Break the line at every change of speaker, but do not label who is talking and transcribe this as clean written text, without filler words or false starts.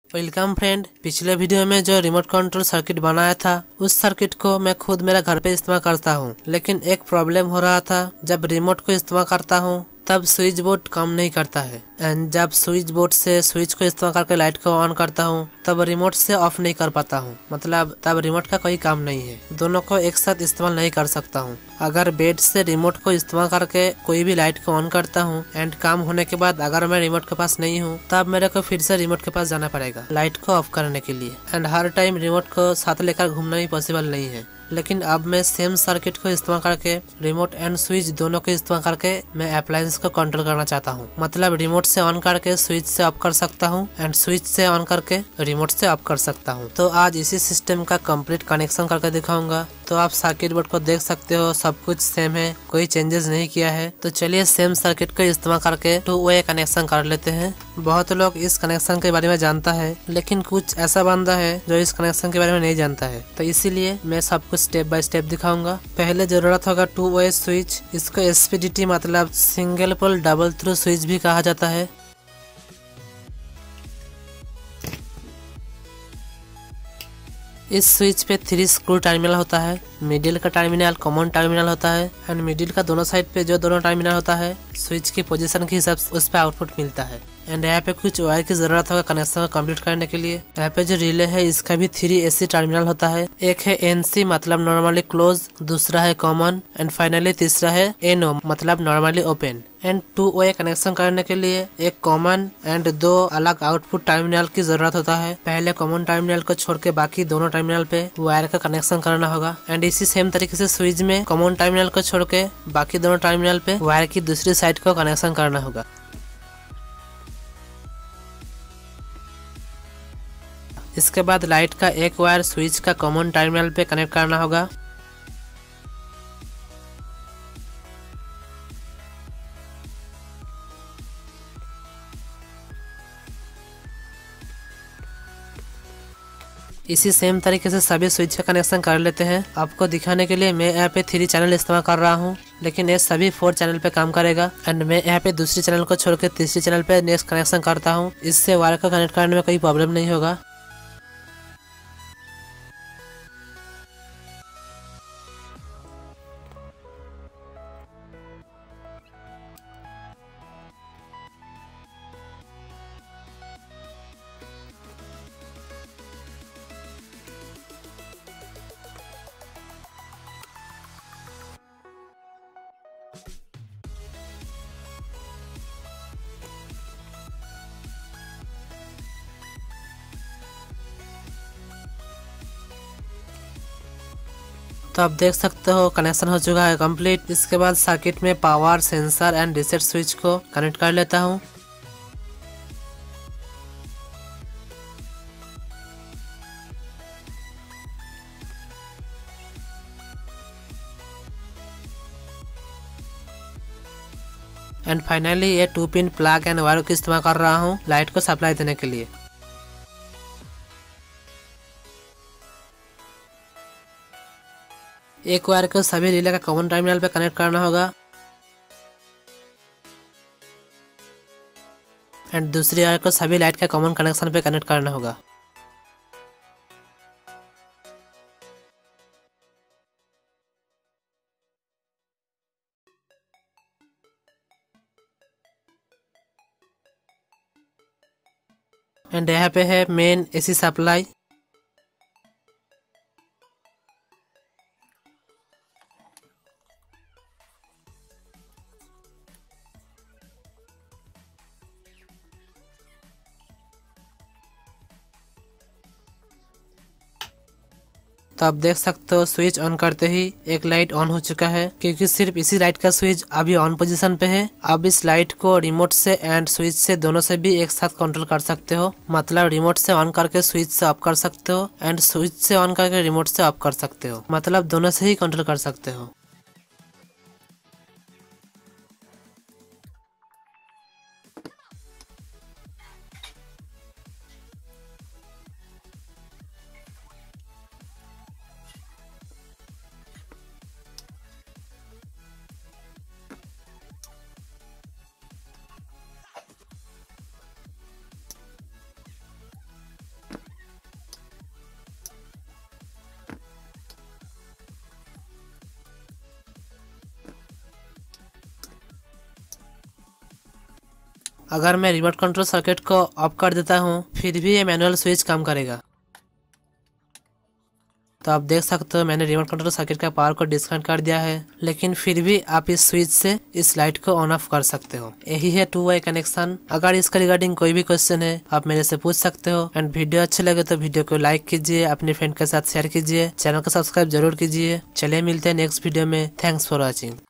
Welcome friend. पिछले video में जो रिमोट कंट्रोल सर्किट बनाया था उस सर्किट को मैं खुद मेरा घर पे इस्तेमाल करता हूँ, लेकिन एक प्रॉब्लम हो रहा था। जब रिमोट को इस्तेमाल करता हूँ तब स्विच बोर्ड काम नहीं करता है, एंड जब स्विच बोर्ड से स्विच को इस्तेमाल करके लाइट को ऑन करता हूँ तब रिमोट से ऑफ नहीं कर पाता हूँ। मतलब तब रिमोट का कोई काम नहीं है, दोनों को एक साथ इस्तेमाल नहीं कर सकता हूँ। अगर बेड से रिमोट को इस्तेमाल करके कोई भी लाइट को ऑन करता हूँ एंड काम होने के बाद अगर मैं रिमोट के पास नहीं हूँ तब मेरे को फिर से रिमोट के पास जाना पड़ेगा लाइट को ऑफ करने के लिए, एंड हर टाइम रिमोट को साथ लेकर घूमना भी पॉसिबल नहीं है। लेकिन अब मैं सेम सर्किट को इस्तेमाल करके रिमोट एंड स्विच दोनों को इस्तेमाल करके मैं अप्लायंस को कंट्रोल करना चाहता हूँ। मतलब रिमोट से ऑन करके स्विच से ऑफ कर सकता हूँ एंड स्विच से ऑन करके रिमोट से ऑफ कर सकता हूँ। तो आज इसी सिस्टम का कंप्लीट कनेक्शन करके दिखाऊंगा। तो आप सर्किट बोर्ड को देख सकते हो, सब कुछ सेम है, कोई चेंजेस नहीं किया है। तो चलिए सेम सर्किट को इस्तेमाल करके 2 वे कनेक्शन कर लेते हैं। बहुत लोग इस कनेक्शन के बारे में जानता है, लेकिन कुछ ऐसा बंदा है जो इस कनेक्शन के बारे में नहीं जानता है। तो इसीलिए मैं सब कुछ स्टेप बाय स्टेप दिखाऊंगा। पहले जरूरत होगा 2 वे स्विच। इसको एसपीडीटी मतलब single pole double throw switch भी कहा जाता है। इस स्विच पे 3 स्क्रू टर्मिनल होता है। मिडिल का टर्मिनल कॉमन टर्मिनल होता है, एंड मिडिल का दोनों साइड पे जो दोनों टर्मिनल होता है स्विच की पोजीशन के हिसाब से उस पे आउटपुट मिलता है। एंड यहाँ पे कुछ वायर की जरूरत होगा कनेक्शन को कंप्लीट करने के लिए। यहाँ पे जो रिले है इसका भी 3 एसी टर्मिनल होता है। एक है एनसी मतलब नॉर्मली क्लोज, दूसरा है कॉमन, एंड फाइनली तीसरा है एनओ मतलब normally open. And 2 way connection करने के लिए एक कॉमन एंड 2 अलग आउटपुट टर्मिनल की जरूरत होता है। पहले कॉमन टर्मिनल को छोड़ के बाकी दोनों टर्मिनल पे वायर का कनेक्शन करना होगा, एंड इसी सेम तरीके से स्विच में कॉमन टर्मिनल को छोड़ के बाकी दोनों टर्मिनल पे वायर की दूसरी साइड को कनेक्शन करना होगा। इसके बाद लाइट का एक वायर स्विच का कॉमन टर्मिनल पे कनेक्ट करना होगा। इसी सेम तरीके से सभी स्विच का कनेक्शन कर लेते हैं। आपको दिखाने के लिए मैं यहाँ पे 3 चैनल इस्तेमाल कर रहा हूँ, लेकिन ये सभी 4 चैनल पे काम करेगा। एंड मैं यहाँ पे दूसरी चैनल को छोड़ के तीसरी चैनल पे नेक्स्ट कनेक्शन करता हूँ। इससे वायर को कनेक्ट करने में कोई प्रॉब्लम नहीं होगा। तो आप देख सकते हो कनेक्शन हो चुका है कंप्लीट। इसके बाद सर्किट में power sensor and reset switch को कनेक्ट कर लेता हूँ। एंड फाइनली ये 2 पिन प्लग एंड वायर को इस्तेमाल कर रहा हूँ लाइट को सप्लाई देने के लिए। एक वायर को सभी रिले का कॉमन टर्मिनल पे कनेक्ट करना होगा, एंड दूसरी वायर को सभी लाइट का कॉमन कनेक्शन पे कनेक्ट करना होगा। एंड यहाँ पे है मेन एसी सप्लाई। तो आप देख सकते हो स्विच ऑन करते ही एक लाइट ऑन हो चुका है, क्योंकि सिर्फ इसी लाइट का स्विच अभी ऑन पोजीशन पे है। अब इस लाइट को रिमोट से एंड स्विच से दोनों से भी एक साथ कंट्रोल कर सकते हो। मतलब रिमोट से ऑन करके स्विच से ऑफ कर सकते हो, एंड स्विच से ऑन करके रिमोट से ऑफ कर सकते हो। मतलब दोनों से ही कंट्रोल कर सकते हो। अगर मैं रिमोट कंट्रोल सर्किट को ऑफ कर देता हूँ फिर भी ये मैनुअल स्विच काम करेगा। तो आप देख सकते हो मैंने रिमोट कंट्रोल सर्किट का पावर को डिस्कनेक्ट कर दिया है, लेकिन फिर भी आप इस स्विच से इस लाइट को ऑन ऑफ कर सकते हो। यही है 2 वे कनेक्शन। अगर इसका रिगार्डिंग कोई भी क्वेश्चन है आप मेरे से पूछ सकते हो। एंड वीडियो अच्छे लगे तो वीडियो को लाइक कीजिए, अपने फ्रेंड के साथ शेयर कीजिए, चैनल को सब्सक्राइब जरूर कीजिए। चलिए मिलते हैं नेक्स्ट वीडियो में। Thanks for watching.